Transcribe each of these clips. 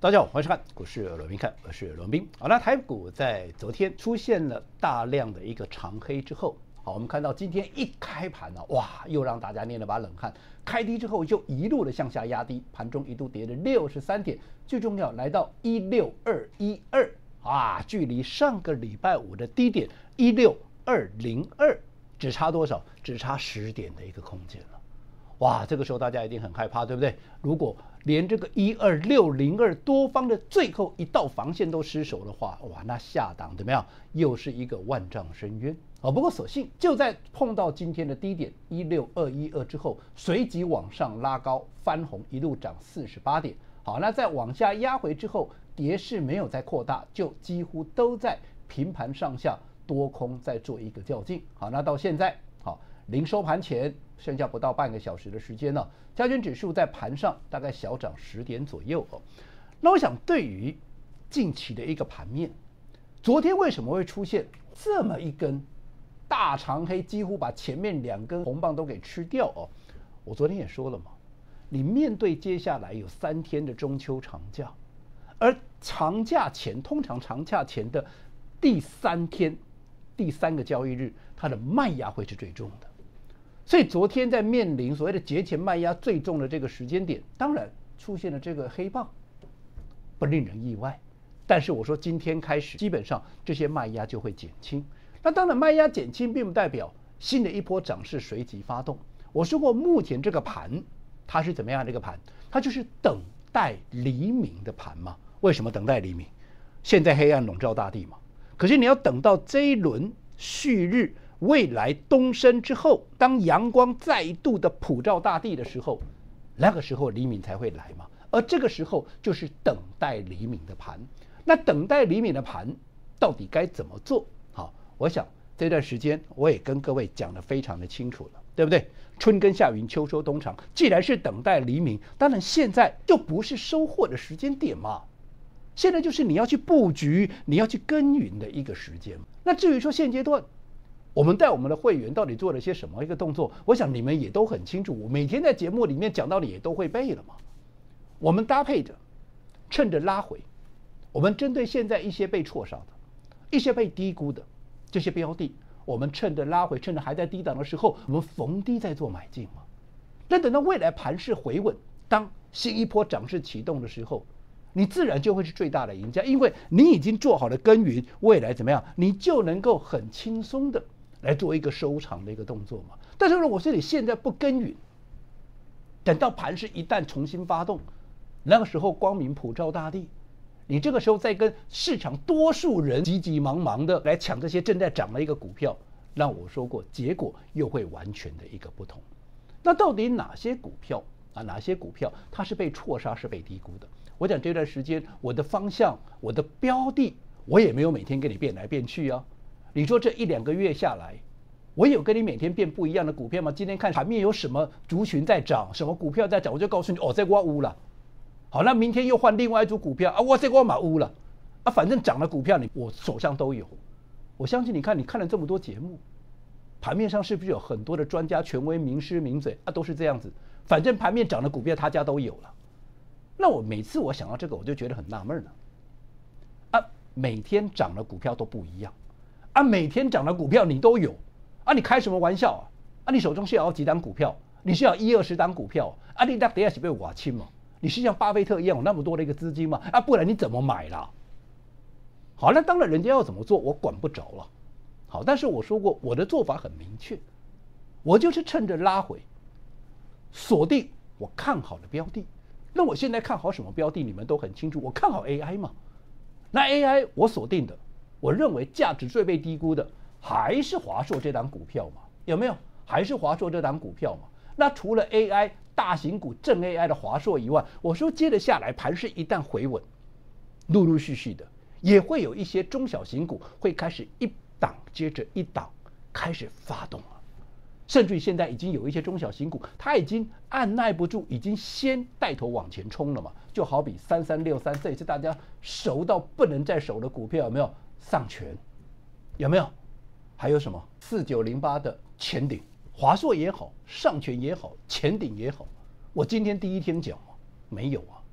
大家好，欢迎收看股市罗宾看，我是罗宾。好，那台股在昨天出现了大量的一个长黑之后，好，我们看到今天一开盘呢，哇，又让大家捏了把冷汗。开低之后就一路的向下压低，盘中一度跌了63点，最重要来到16212啊，距离上个礼拜五的低点16202只差多少？只差10点的一个空间了。哇，这个时候大家一定很害怕，对不对？如果连这个12602多方的最后一道防线都失守的话，哇，那下档怎么样？又是一个万丈深渊。不过所幸就在碰到今天的低点16212之后，随即往上拉高翻红，一路涨48点。好，那在往下压回之后，跌势没有再扩大，就几乎都在平盘上下，多空在做一个较劲。好，那到现在好。临收盘前剩下不到半个小时的时间呢，加权指数在盘上大概小涨10点左右哦。那我想对于近期的一个盘面，昨天为什么会出现这么一根大长黑，几乎把前面2根红棒都给吃掉哦？我昨天也说了嘛，你面对接下来有3天的中秋长假，而长假前通常长假前的第3天、第3个交易日，它的卖压会是最重的。所以昨天在面临所谓的节前卖压最重的这个时间点，当然出现了这个黑棒，不令人意外。但是我说今天开始，基本上这些卖压就会减轻。那当然，卖压减轻并不代表新的一波涨势随即发动。我说过，目前这个盘它是怎么样的一个盘？它就是等待黎明的盘嘛。为什么等待黎明？现在黑暗笼罩大地嘛。可是你要等到这一轮旭日未来东升之后，当阳光再度的普照大地的时候，那个时候黎明才会来嘛。而这个时候就是等待黎明的盘。那等待黎明的盘到底该怎么做？好，我想这段时间我也跟各位讲得非常的清楚了，对不对？春耕夏耘，秋收冬藏，既然是等待黎明，当然现在就不是收获的时间点嘛。现在就是你要去布局，你要去耕耘的一个时间。那至于说现阶段我们带我们的会员到底做了些什么一个动作，我想你们也都很清楚，我每天在节目里面讲到的也都会背了嘛。我们搭配着趁着拉回，我们针对现在一些被错杀的、一些被低估的这些标的，我们趁着拉回，趁着还在低档的时候，我们逢低在做买进嘛。那等到未来盘势回稳，当新一波涨势启动的时候，你自然就会是最大的赢家，因为你已经做好了耕耘，未来怎么样，你就能够很轻松的来做一个收场的一个动作嘛。但是如果是你现在不耕耘，等到盘势一旦重新发动，那个时候光明普照大地，你这个时候再跟市场多数人急急忙忙的来抢这些正在涨的一个股票，那我说过，结果又会完全的一个不同。那到底哪些股票啊？哪些股票它是被错杀，是被低估的？我讲这段时间我的方向、我的标的，我也没有每天跟你变来变去啊。你说这1-2个月下来，我有跟你每天变不一样的股票吗？今天看盘面有什么族群在涨，什么股票在涨，我就告诉你，哦，这我乌了。好，那明天又换另外一组股票啊，我这我马乌了啊，反正涨的股票我手上都有。我相信你看了这么多节目，盘面上是不是有很多的专家、权威、名师、名嘴啊，都是这样子。反正盘面涨的股票他家都有了。那我每次我想到这个，我就觉得很纳闷了。啊，每天涨的股票都不一样，啊，每天涨的股票你都有，啊，你开什么玩笑啊？啊，你手中是要几档股票？你是要10-20档股票？啊，你那等下是被我清嘛？你是像巴菲特一样有那么多的一个资金吗？啊，不然你怎么买啦？好，那当然人家要怎么做，我管不着了。好，但是我说过，我的做法很明确，我就是趁着拉回，锁定我看好的标的。那我现在看好什么标的，你们都很清楚。我看好 AI 嘛，那 AI 我锁定的，我认为价值最被低估的还是华硕这档股票嘛，有没有？还是华硕这档股票嘛。那除了 AI 大型股正 AI 的华硕以外，我说接着下来盘势一旦回稳，陆陆续续的也会有一些中小型股会开始一档接着一档开始发动了。甚至于现在已经有一些中小型股，它已经按耐不住，已经先带头往前冲了嘛。就好比3363，这也是大家熟到不能再熟的股票，有没有？上权，有没有？还有什么4908的前鼎，华硕也好，上权也好，前鼎也好，我今天第一天讲吗？没有啊。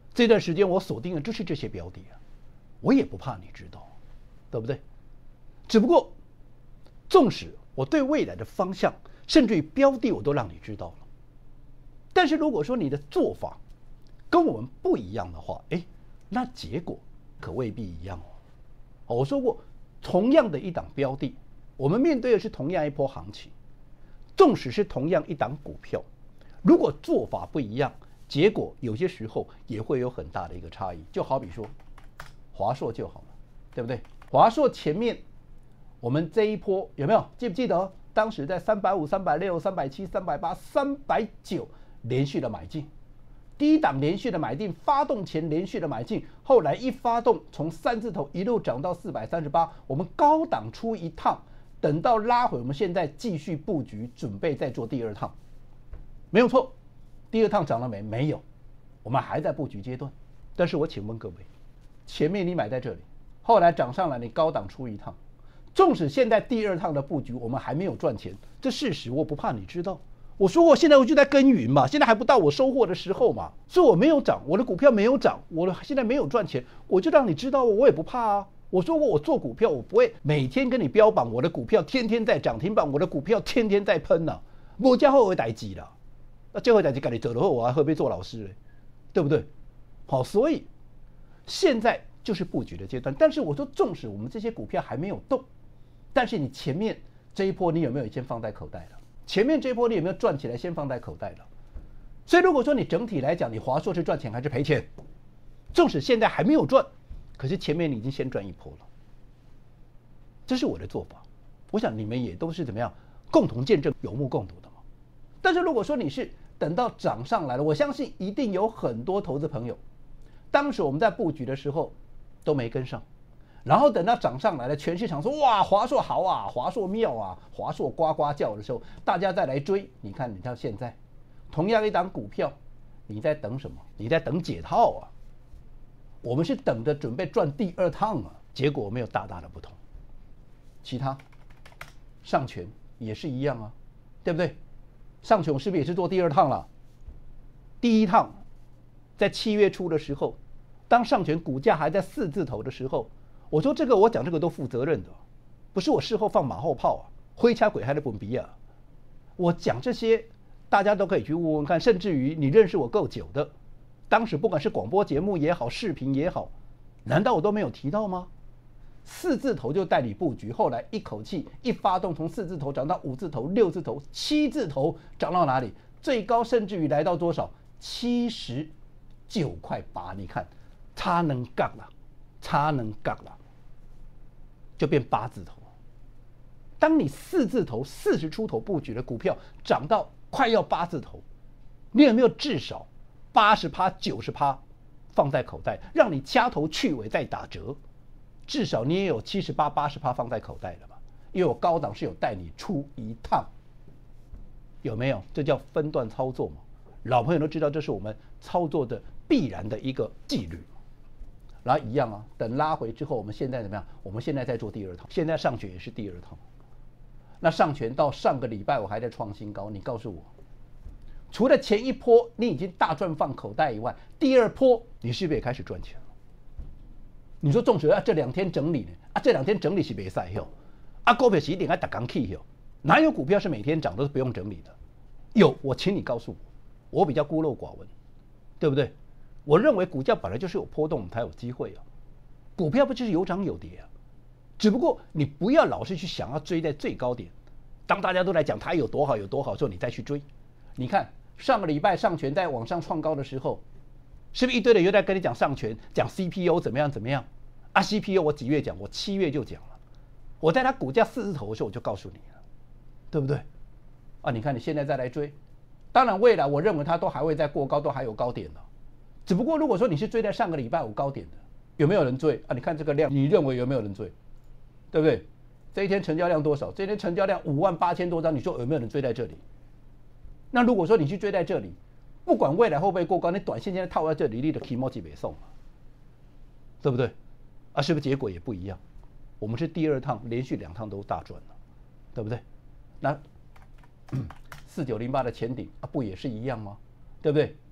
这段时间我锁定的就是这些标的啊，我也不怕你知道，对不对？只不过，纵使我对未来的方向，甚至于标的我都让你知道了，但是如果说你的做法跟我们不一样的话，那结果可未必一样哦。我说过，同样的一档标的，我们面对的是同样一波行情，纵使是同样一档股票，如果做法不一样，结果有些时候也会有很大的一个差异。就好比说华硕就好了，对不对？华硕前面我们这一波有没有记不记得？当时在350、360、370、380、390连续的买进，第一档连续的买进，发动前连续的买进，后来一发动从3字头一路涨到438，我们高档出一趟，等到拉回，我们现在继续布局，准备再做第二趟，没有错。第二趟涨了没？没有，我们还在布局阶段。但是我请问各位，前面你买在这里，后来涨上来，你高档出一趟，纵使现在第二趟的布局我们还没有赚钱，这事实我不怕你知道。我说过，现在我就在耕耘嘛，现在还不到我收获的时候嘛，所以我没有涨，我的股票没有涨，我现在没有赚钱，我就让你知道，我也不怕啊。我说过，我做股票，我不会每天跟你标榜我的股票天天在涨停板，我的股票天天在喷呐，我家后会代志啦。那最后代志跟你走了后，我还何必做老师嘞？对不对？好，所以现在就是布局的阶段。但是我说，纵使我们这些股票还没有动，但是你前面这一波你有没有先放在口袋了？前面这一波你有没有赚起来先放在口袋了？所以如果说你整体来讲，你华硕是赚钱还是赔钱？纵使现在还没有赚，可是前面你已经先赚一波了。这是我的做法，我想你们也都是怎么样共同见证、有目共睹的嘛。但是如果说你是等到涨上来了，我相信一定有很多投资朋友，当时我们在布局的时候都没跟上，然后等到涨上来了，全市场说哇华硕好啊，华硕妙啊，华硕呱呱叫的时候，大家再来追。你看，你到现在，同样一档股票，你在等什么？你在等解套啊。我们是等着准备赚第二趟啊，结果没有大大的不同。其他上权也是一样啊，对不对？上权是不是也是做第二趟了？第一趟在7月初的时候，当上权股价还在4字头的时候，我说我讲这个都负责任的，不是我事后放马后炮啊，灰掐鬼还得本鼻啊。我讲这些，大家都可以去问问看，甚至于你认识我够久的，当时不管是广播节目也好，视频也好，难道我都没有提到吗？4字头就带你布局，后来一口气一发动，从4字头涨到5字头、6字头、7字头，涨到哪里？最高甚至于来到多少？79.8块。你看，差能杠了，差能杠了，就变8字头。当你4字头、40出头布局的股票涨到快要8字头，你有没有至少80%、90%放在口袋，让你掐头去尾再打折？至少你也有78%、80%放在口袋了吧？因为我高档是有带你出一趟，有没有？这叫分段操作嘛？老朋友都知道，这是我们操作的必然的一个纪律。然后一样啊，等拉回之后，我们现在怎么样？我们现在在做第二趟，现在上权也是第二趟。那上权到上个礼拜我还在创新高，你告诉我，除了前一波你已经大赚放口袋以外，第二波你是不是也开始赚钱了？你说纵使这2天整理呢？这2天整理是没赛哟，股票是一定要打刚起哟，哪有股票是每天涨都是不用整理的？有，我请你告诉我，我比较孤陋寡闻，对不对？我认为股价本来就是有波动才有机会啊，股票不就是有涨有跌啊？只不过你不要老是去想要追在最高点，当大家都来讲它有多好有多好之后，你再去追。你看上个礼拜上权在往上创高的时候，是不是一堆人又在跟你讲上权，讲 CPU 怎么样怎么样啊 ？CPU 我几月讲？我7月就讲了，我在它股价4字头的时候我就告诉你了，对不对？啊，你看你现在再来追，当然未来我认为它都还会再过高，都还有高点的。只不过如果说你是追在上个礼拜5高点的，有没有人追啊？你看这个量，你认为有没有人追？对不对？这一天成交量多少？这一天成交量58000多张，你说有没有人追在这里？那如果说你去追在这里，不管未来会不会过高，你短线现在套在这里，你的 Kimoji 没送嘛，对不对？啊，是不是结果也不一样？我们是第二趟连续2趟都大赚了，对不对？那4908的前顶啊，不也是一样吗？对不对？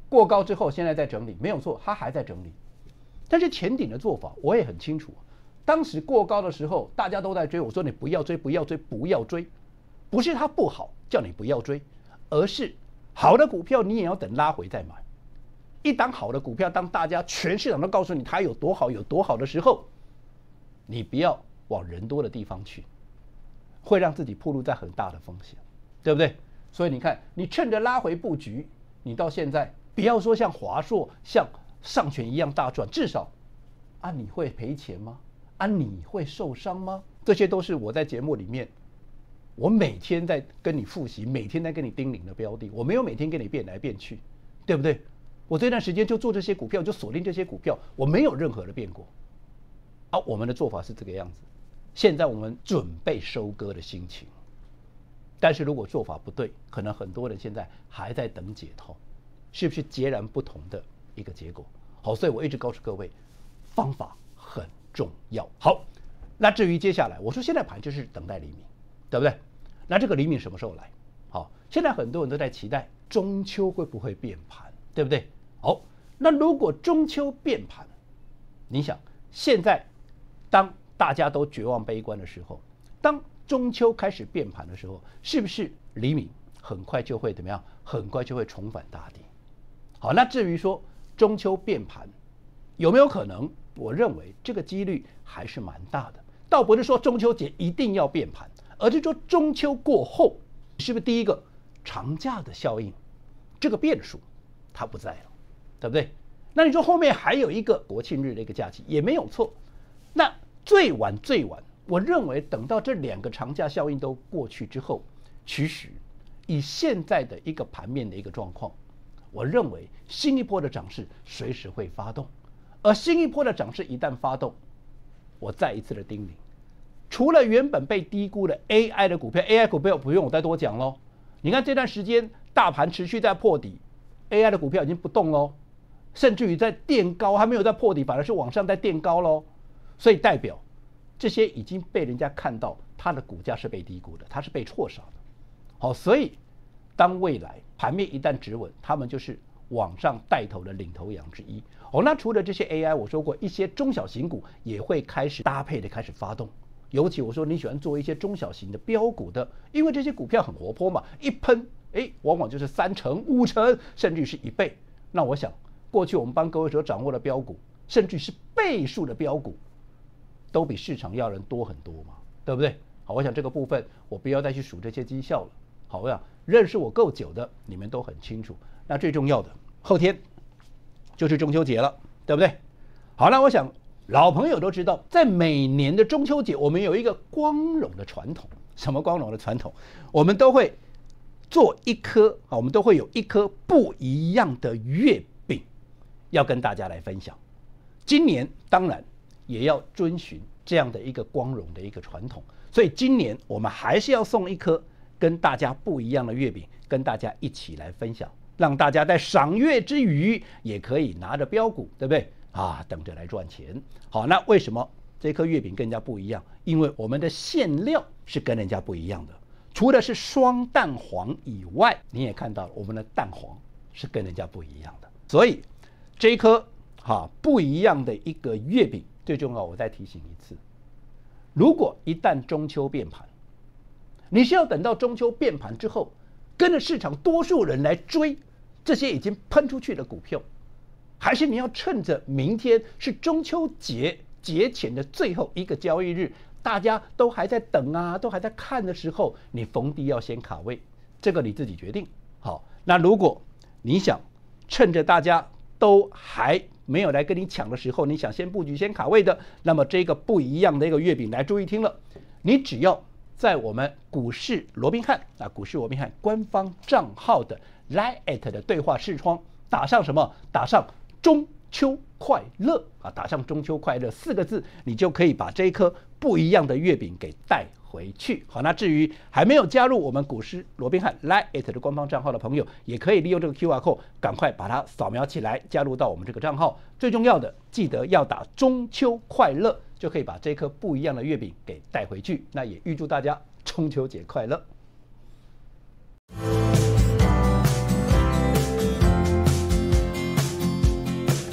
过高之后现在在整理，没有错，它还在整理。但是前顶的做法我也很清楚，当时过高的时候大家都在追，我说你不要追，不要追，不要追，不是它不好叫你不要追，而是好的股票你也要等拉回再买。一档好的股票，当大家全市场都告诉你它有多好有多好的时候，你不要往人多的地方去，会让自己暴露在很大的风险，对不对？所以你看，你趁着拉回布局，你到现在不要说像华硕、像上权一样大赚，至少你会赔钱吗？你会受伤吗？这些都是我在节目里面，我每天在跟你复习，每天在跟你叮咛的标的，我没有每天跟你变来变去，对不对？我这段时间就做这些股票，就锁定这些股票，我没有任何的变过。我们的做法是这个样子。现在我们准备收割的心情，但是如果做法不对，可能很多人现在还在等解套，是不是截然不同的一个结果？好，所以我一直告诉各位，方法很重要。好，那至于接下来，我说现在盘就是等待黎明，对不对？那这个黎明什么时候来？好，现在很多人都在期待中秋会不会变盘，对不对？好，那如果中秋变盘，你想现在当大家都绝望悲观的时候，当中秋开始变盘的时候，是不是黎明很快就会怎么样？很快就会重返大地。好，那至于说中秋变盘有没有可能？我认为这个几率还是蛮大的。倒不是说中秋节一定要变盘，而是说中秋过后，是不是第一个长假的效应，这个变数它不在了，对不对？那你说后面还有一个国庆日的一个假期也没有错。那最晚，我认为等到这2个长假效应都过去之后，其实以现在的一个盘面的一个状况，我认为新一波的涨势随时会发动。而新一波的涨势一旦发动，我再一次的叮咛，除了原本被低估的 AI 的股票 ，AI 股票不用我再多讲喽。你看这段时间大盘持续在破底 ，AI 的股票已经不动喽，甚至于在垫高，还没有在破底，反而是往上在垫高喽。所以代表这些已经被人家看到它的股价是被低估的，它是被错杀的。好，所以当未来盘面一旦止稳，他们就是往上带头的领头羊之一。那除了这些 AI， 我说过一些中小型股也会开始搭配的开始发动。尤其我说你喜欢做一些中小型的标股的，因为这些股票很活泼嘛，一喷往往就是3成、5成，甚至是1倍。那我想过去我们帮各位所掌握的标股，甚至是倍数的标股，都比市场要人多很多嘛，对不对？好，我想这个部分我不要再去数这些绩效了。好，我想认识我够久的你们都很清楚。那最重要的，后天就是中秋节了，对不对？好，那我想老朋友都知道，在每年的中秋节，我们有一个光荣的传统。什么光荣的传统？我们都会做我们都会有一颗不一样的月饼，要跟大家来分享。今年当然也要遵循这样的一个光荣的一个传统，所以今年我们还是要送一颗跟大家不一样的月饼，跟大家一起来分享，让大家在赏月之余也可以拿着标股，对不对？等着来赚钱。好，那为什么这颗月饼跟人家不一样？因为我们的馅料是跟人家不一样的，除了是双蛋黄以外，你也看到了我们的蛋黄是跟人家不一样的。所以这一颗不一样的一个月饼，最重要我再提醒一次，如果一旦中秋变盘，你是要等到中秋变盘之后，跟着市场多数人来追这些已经喷出去的股票，还是你要趁着明天是中秋节前的最后一个交易日，大家都还在等都还在看的时候，你逢低要先卡位，这个你自己决定。好，那如果你想趁着大家都还没有来跟你抢的时候，你想先布局先卡位的，那么这个不一样的一个月饼来注意听了，你只要在我们股市罗宾汉股市罗宾汉官方账号的 Line@ 的对话视窗打上什么？打上中秋快乐打上中秋快乐4个字，你就可以把这一颗不一样的月饼给带回去。好，那至于还没有加入我们股市罗宾汉 Line@ 的官方账号的朋友，也可以利用这个 QR code 赶快把它扫描起来，加入到我们这个账号。最重要的，记得要打中秋快乐，就可以把这颗不一样的月饼给带回去。那也预祝大家中秋节快乐。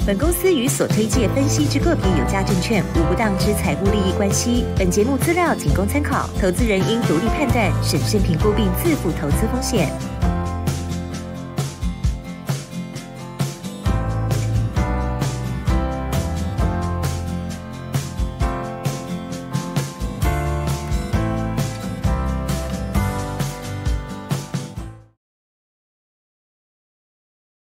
本公司与所推介分析之个别有价证券无不当之财务利益关系。本节目资料仅供参考，投资人应独立判断、审慎评估并自负投资风险。